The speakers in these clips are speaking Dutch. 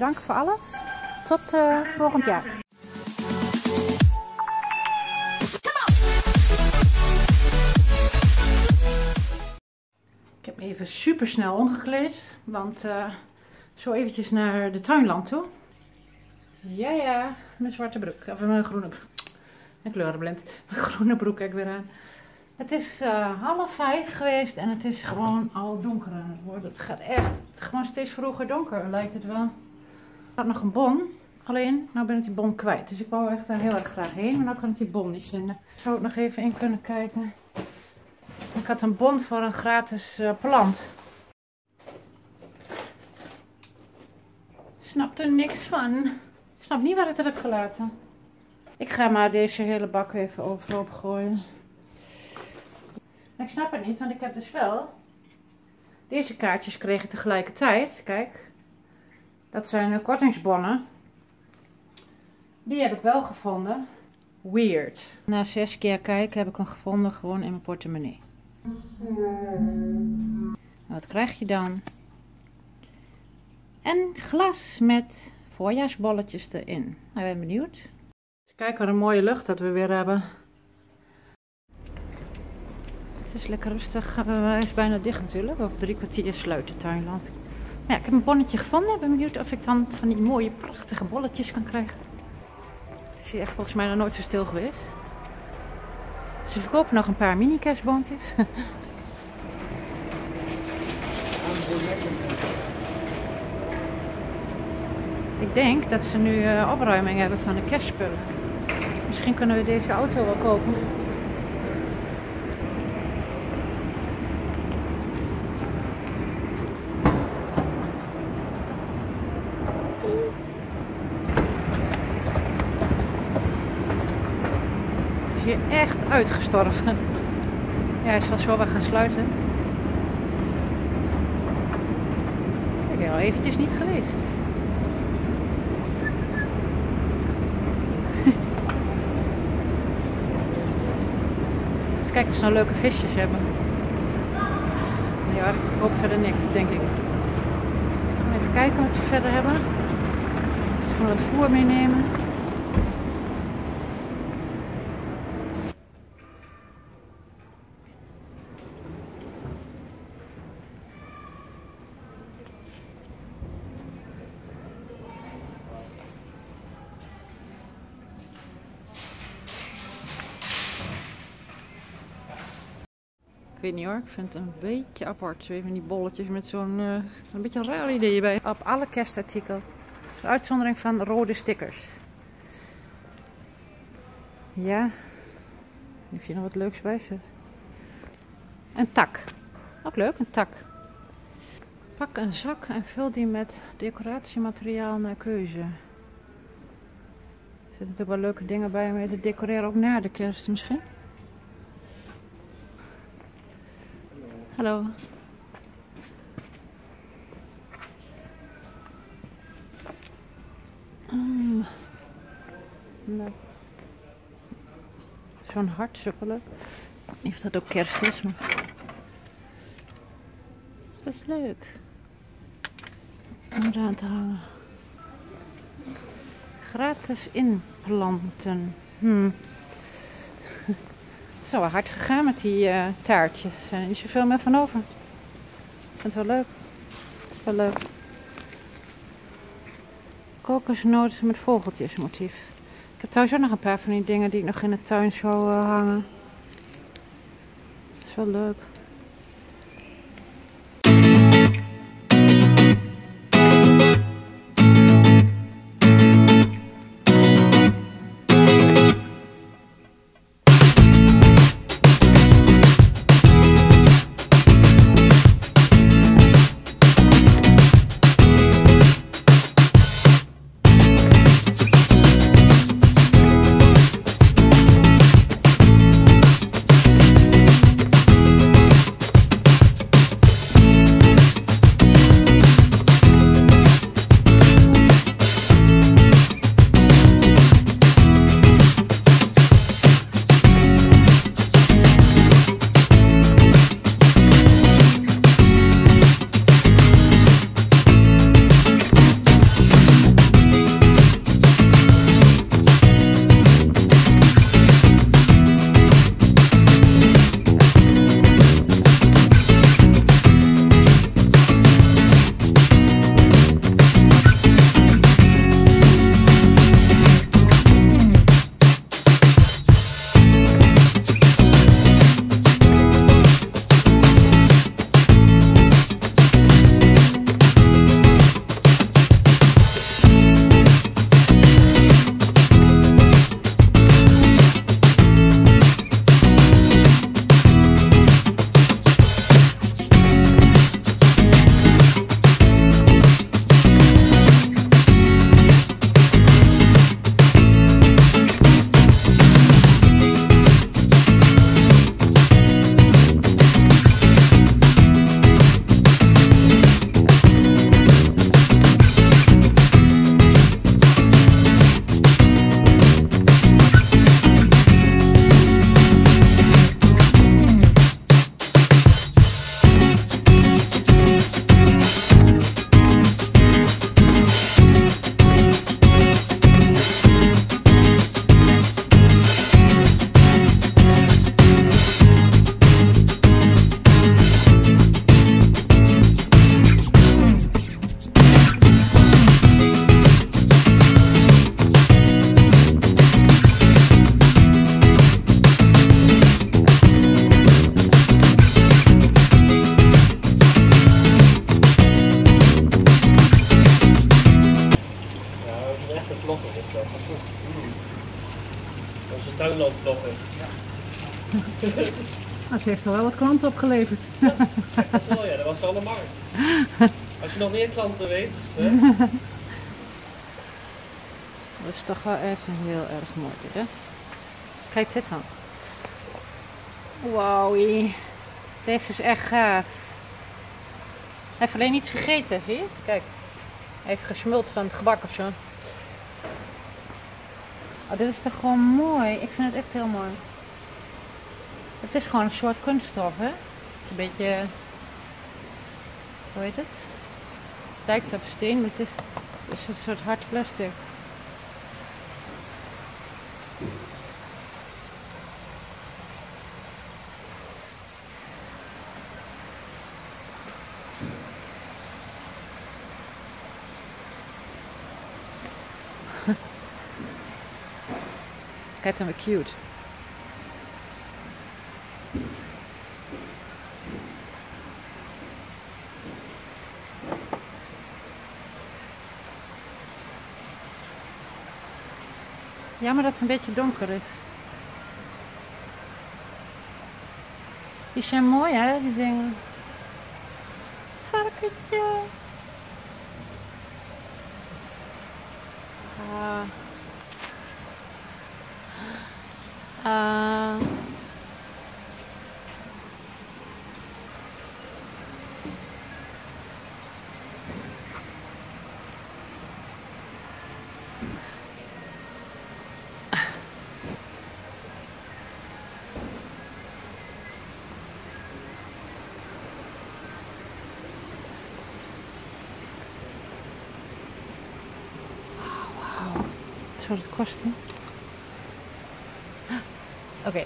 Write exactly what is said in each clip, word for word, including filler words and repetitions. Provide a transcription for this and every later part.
bedanken voor alles. Tot uh, volgend jaar. Ik heb me even super snel omgekleed, want uh, zo eventjes naar de tuinland toe. Ja, ja, mijn zwarte broek, of mijn groene broek. Een kleurenblind. Mijn groene broek heb ik weer aan. Het is uh, half vijf geweest en het is gewoon al donker aan het worden. Het gaat echt gewoon steeds vroeger donker, lijkt het wel. Ik had nog een bon, alleen nou ben ik die bon kwijt. Dus ik wou echt daar heel erg graag heen, maar nou kan ik die bon niet vinden. Zou ik nog even in kunnen kijken. Ik had een bon voor een gratis uh, plant. Ik snap er niks van. Ik snap niet waar ik het heb gelaten. Ik ga maar deze hele bak even overhoop gooien. Ik snap het niet, want ik heb dus wel deze kaartjes kregen tegelijkertijd. Kijk, dat zijn de kortingsbonnen. Die heb ik wel gevonden. Weird. Na zes keer kijken heb ik hem gevonden gewoon in mijn portemonnee. Wat krijg je dan? Een glas met voorjaarsbolletjes erin. Nou, ik ben benieuwd. Kijk wat een mooie lucht dat we weer hebben. Het is lekker rustig. Hij is bijna dicht natuurlijk. Over drie kwartier sluit de tuinland. Maar ja, ik heb een bonnetje gevonden. Ik ben benieuwd of ik dan van die mooie prachtige bolletjes kan krijgen. Het is hier echt volgens mij nog nooit zo stil geweest. Ze verkopen nog een paar mini kerstboompjes. Ik denk dat ze nu uh, opruiming hebben van de kerstspullen. Misschien kunnen we deze auto wel kopen. Het is hier echt uitgestorven. Ja, hij zal zo wel gaan sluiten. Ik ben al eventjes niet geweest. Even kijken of ze nou leuke visjes hebben. Ja, ik hoop verder niks, denk ik. Even kijken wat ze verder hebben. Dus gewoon wat voer meenemen. Ik weet niet hoor, ik vind het een beetje apart. Zo even die bolletjes met zo'n uh, een beetje een raar idee bij. Op alle kerstartikelen. De uitzondering van rode stickers. Ja. Heeft hier nog wat leuks bij zit. Een tak. Ook leuk, een tak. Pak een zak en vul die met decoratiemateriaal naar keuze. Er zitten natuurlijk wel leuke dingen bij om mee te decoreren, ook na de kerst misschien. Hallo. Mm. Nee. Zo'n hart, zo wel leuk. Ik weet niet of dat ook kerst is, maar het is best leuk om eraan te hangen. Gratis inplanten. Hmm. Het is wel hard gegaan met die uh, taartjes. Er zijn er niet zoveel meer van over. Ik vind het wel leuk. Wel leuk. Kokosnoten met vogeltjesmotief. Ik heb trouwens ook nog een paar van die dingen die ik nog in de tuin zou uh, hangen. Dat is wel leuk. knoppen. Het heeft al wel wat klanten opgeleverd. Ja, dat wel, ja, dat was al de markt. Als je nog meer klanten weet. Hè? Dat is toch wel even heel erg mooi dit, hè? Kijk dit dan. Wow, deze is echt gaaf. Hij heeft alleen iets gegeten, zie je? Kijk, hij heeft gesmuld van het gebak of zo. Oh, dit is toch gewoon mooi. Ik vind het echt heel mooi. Het is gewoon een soort kunststof, hè? Een beetje, hoe heet het? Het lijkt op steen, maar het is, het is een soort hard plastic. Kijk dan weer cute. Jammer dat het een beetje donker is. Die zijn mooi, hè, die dingen. Varkentje. Ah. Uh. Wat zou het kosten? Oké. Okay.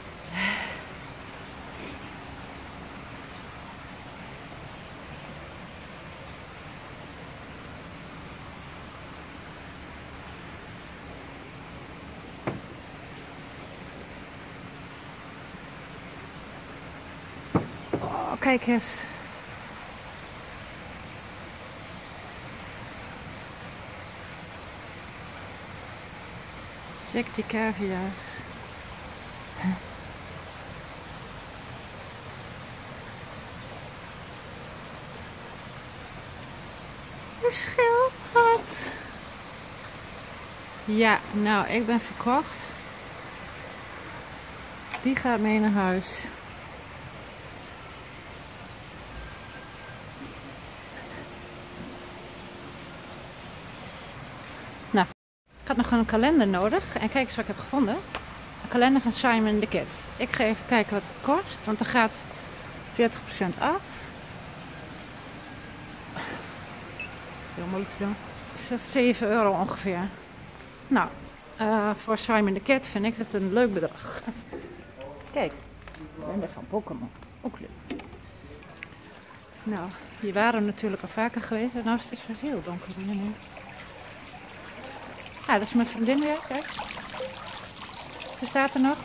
Oh, kijk eens. Check die cavia's. Een schildpad. Ja, nou, ik ben verkocht. Die gaat mee naar huis. Nou, ik had nog een kalender nodig. En kijk eens wat ik heb gevonden. Een kalender van Simon the Kid. Ik ga even kijken wat het kost. Want er gaat veertig procent af. Heel moeilijk te doen. zeven euro ongeveer. Nou, uh, voor Simon the Kid vind ik het een leuk bedrag. Kijk, ik ben er van Pokémon. Ook leuk. Nou, hier waren we natuurlijk al vaker geweest. En nou is het echt heel donker hier nu. Ah, dat is mijn vriendin weer, kijk. Ze staat er nog.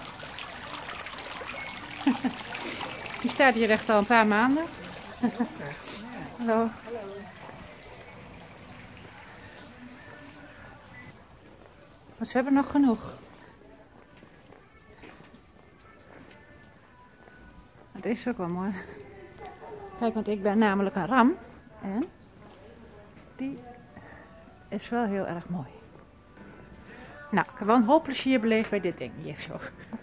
Die staat hier echt al een paar maanden. Hallo. Maar ze hebben nog genoeg. Deze is ook wel mooi. Kijk, want ik ben namelijk een ram. En die is wel heel erg mooi. Nou, ik heb wel een hoop plezier beleefd bij dit ding hier zo.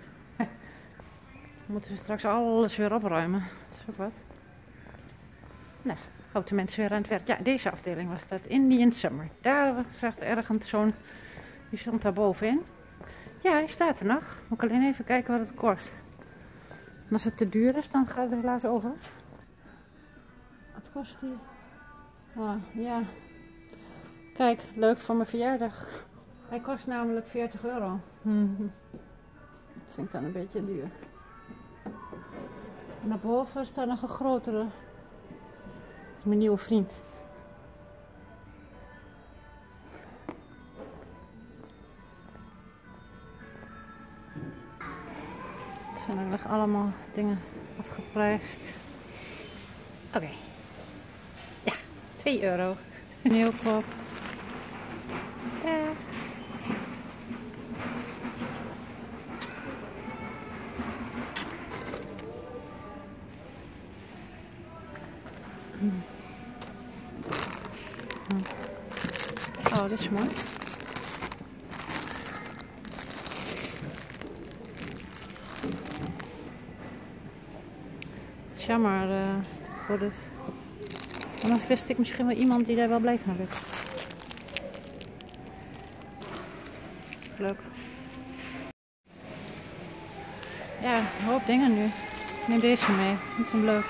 We moeten straks alles weer opruimen. Dat is ook wat. Nou, houdt de mensen weer aan het werk. Ja, deze afdeling was dat. Indian Summer. Daar zag ergens zo'n... Die stond daar bovenin. Ja, hij staat er nog. Moet ik alleen even kijken wat het kost. En als het te duur is, dan gaat het er helaas over. Wat kost die? Oh, ja. Kijk, leuk voor mijn verjaardag. Hij kost namelijk veertig euro. Mm-hmm. Dat vind ik dan een beetje duur. En daarboven staat nog een grotere. Dat is mijn nieuwe vriend. Het zijn eigenlijk allemaal dingen afgeprijsd. Oké. Okay. Ja, twee euro. Heel kop. Daar. Oh, dit is mooi. Het is jammer. Uh, voor de... Anders wist ik misschien wel iemand die daar wel blij van werd. Leuk. Ja, een hoop dingen nu. Ik neem deze mee. Ik vind hem leuk.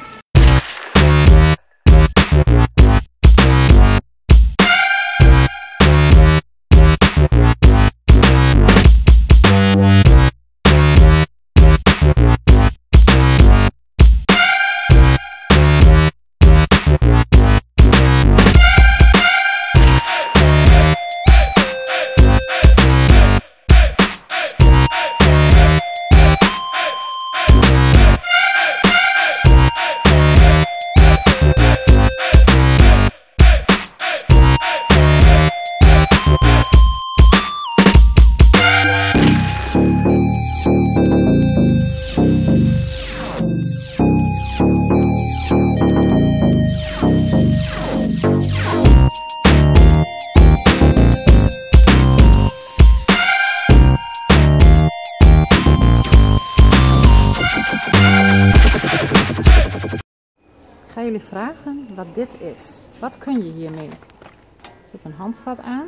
Ik ga jullie vragen wat dit is. Wat kun je hiermee? Er zit een handvat aan.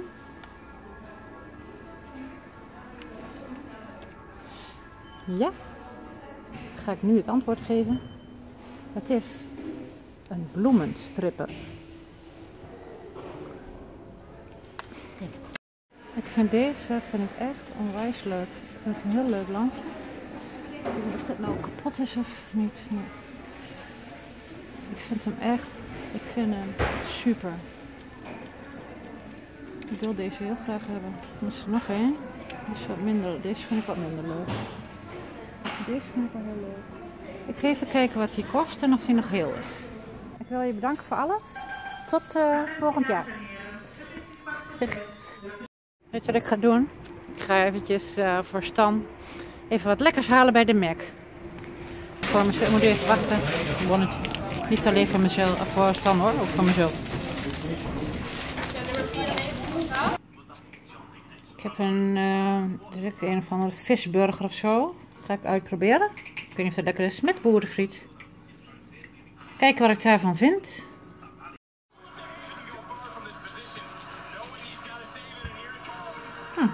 Ja. Ga ik nu het antwoord geven. Het is een bloemenstripper. Ja. Ik vind deze vind ik echt onwijs leuk. Ik vind het een heel leuk lampje. Ik weet niet of dit nou kapot is of niet. Ja. Ik vind hem echt, ik vind hem super. Ik wil deze heel graag hebben. Er is er nog één. Die is wat minder, deze vind ik wat minder leuk. Deze vind ik wel heel leuk. Ik ga even kijken wat die kost en of die nog heel is. Ik wil je bedanken voor alles. Tot uh, volgend jaar. Weet je wat ik ga doen? Ik ga eventjes uh, voor Stan even wat lekkers halen bij de Mac. Voor mezelf. Ik moet even wachten. Bonnetje. Niet alleen voor mezelf, of voor Stan hoor, ook voor mezelf. Ik heb een, uh, direct een of andere visburger of zo. Ga ik uitproberen. Ik weet niet of dat lekker is. Met boerenfriet. Kijken wat ik daarvan vind. Hm.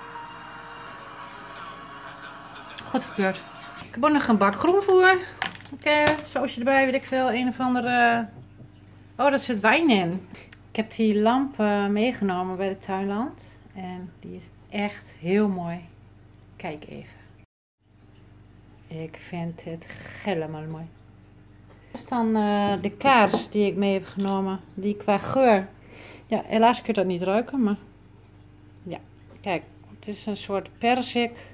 Goed gekeurd. Ik heb ook nog een bak groenvoer. Oké, okay, sausje erbij, weet ik veel. Een of andere... Oh, daar zit wijn in. Ik heb die lamp uh, meegenomen bij de Tuinland. En die is echt heel mooi. Kijk even. Ik vind het helemaal mooi. Dit is dan uh, de kaars die ik mee heb genomen. Die qua geur... Ja, helaas kun je dat niet ruiken, maar... Ja, kijk. Het is een soort perzik.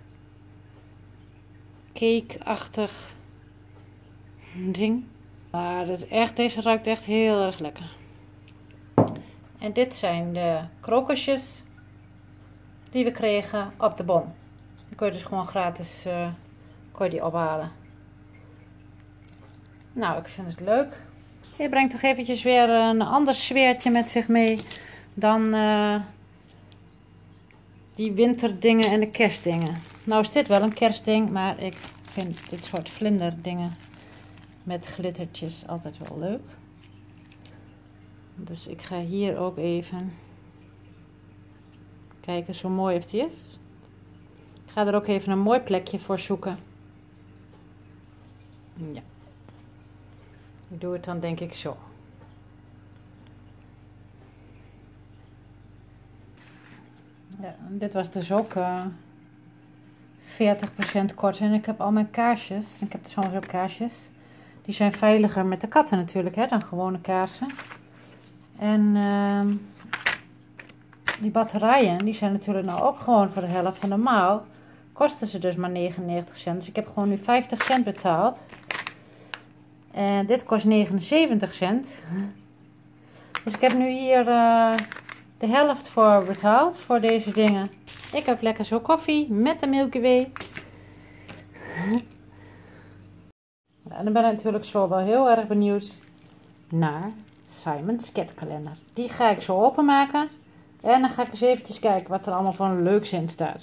Cake-achtig ding. Maar dat is echt, deze ruikt echt heel erg lekker. En dit zijn de krokusjes die we kregen op de bon. Die kun je dus gewoon gratis uh, kun je die ophalen. Nou, ik vind het leuk. Je brengt toch eventjes weer een ander sfeertje met zich mee dan uh, die winterdingen en de kerstdingen. Nou is dit wel een kerstding, maar ik vind dit soort vlinderdingen met glittertjes altijd wel leuk. Dus ik ga hier ook even kijken zo mooi of die is. Ik ga er ook even een mooi plekje voor zoeken. Ja. Ik doe het dan denk ik zo. Ja, dit was dus ook uh, veertig procent korting. En ik heb al mijn kaarsjes. Ik heb soms ook kaarsjes. Die zijn veiliger met de katten natuurlijk hè, dan gewone kaarsen. En uh, die batterijen die zijn natuurlijk nou ook gewoon voor de helft. En normaal kosten ze dus maar negenennegentig cent. Dus ik heb gewoon nu vijftig cent betaald. En dit kost negenenzeventig cent. Dus ik heb nu hier uh, de helft voor betaald voor deze dingen. Ik heb lekker zo koffie met de Milky Way. En dan ben ik natuurlijk zo wel heel erg benieuwd naar Simon's Cat Calendar. Die ga ik zo openmaken. En dan ga ik eens eventjes kijken wat er allemaal van leuks in staat.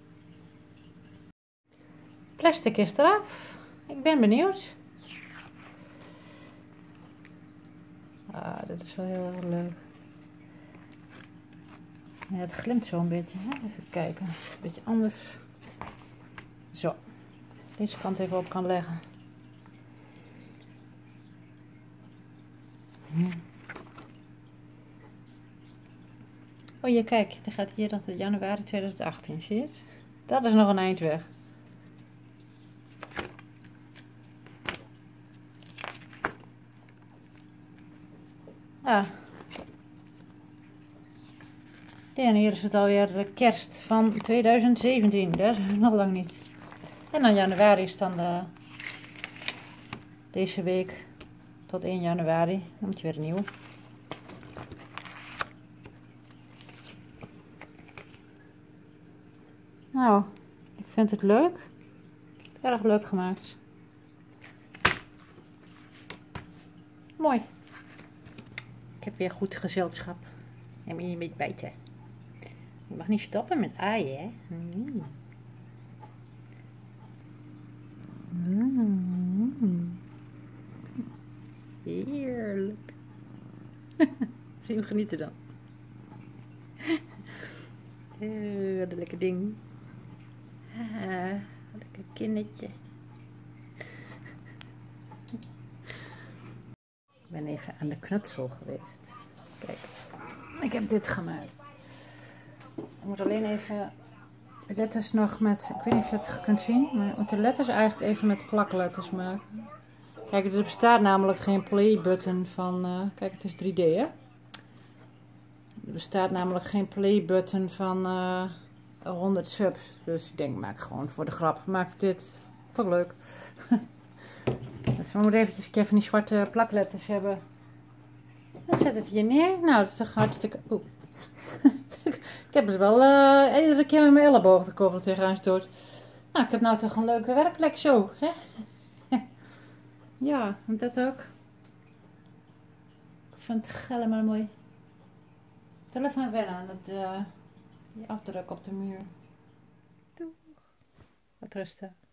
Plastic is eraf. Ik ben benieuwd. Ah, dit is wel heel erg leuk. Ja, het glimt zo een beetje. Hè? Even kijken. Een beetje anders. Zo. Deze kant even op kan leggen. Ja. Oh ja, kijk. Er gaat hier dat het januari tweeduizend achttien zit. Dat is nog een eind weg. Ah. En hier is het alweer de kerst van tweeduizend zeventien. Dat is nog lang niet. En dan januari is dan de, deze week tot één januari. Dan moet je weer een nieuwe. Nou, ik vind het leuk. Het is erg leuk gemaakt. Mooi. Ik heb weer goed gezelschap. En moet je niet bijten. Je mag niet stoppen met aaien, hè? Mm. Mm. Heerlijk. Zie je hem genieten dan? Uh, wat een lekker ding. Ah, wat lekker kindertje. Ik ben even aan de knutsel geweest. Kijk, ik heb dit gemaakt. Ik moet alleen even de letters nog met, ik weet niet of je het kunt zien, maar ik moet de letters eigenlijk even met plakletters maken. Kijk, er bestaat namelijk geen play button van, uh, kijk het is drie D hè. Er bestaat namelijk geen play button van uh, honderd subs. Dus ik denk, maak gewoon voor de grap, maak ik dit. Vond ik leuk. Dus we moeten eventjes even die zwarte plakletters hebben. Dan zet het hier neer. Nou, dat is toch hartstikke... Oeh. Ik heb het wel uh, iedere keer met mijn elleboog de koffer tegenaan stoot. Nou, ik heb nou toch een leuke werkplek zo, hè? Ja, en dat ook. Ik vind het helemaal mooi. Tel even wennen aan dat, uh, die afdruk op de muur. Doeg. Wat rustig.